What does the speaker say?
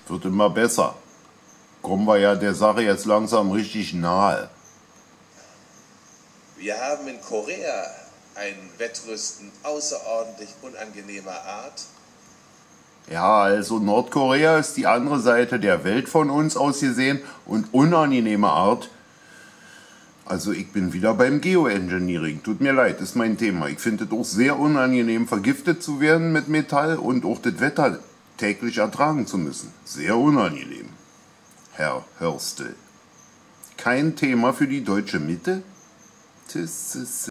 Wird immer besser. Kommen wir ja der Sache jetzt langsam richtig nahe. Wir haben in Korea ein Wettrüsten außerordentlich unangenehmer Art. Ja, also Nordkorea ist die andere Seite der Welt von uns aus gesehen und unangenehme Art. Also ich bin wieder beim Geoengineering. Tut mir leid, ist mein Thema. Ich finde es auch sehr unangenehm, vergiftet zu werden mit Metall und auch das Wetter täglich ertragen zu müssen. Sehr unangenehm, Herr Hörstel. Kein Thema für die deutsche Mitte? Tschüss.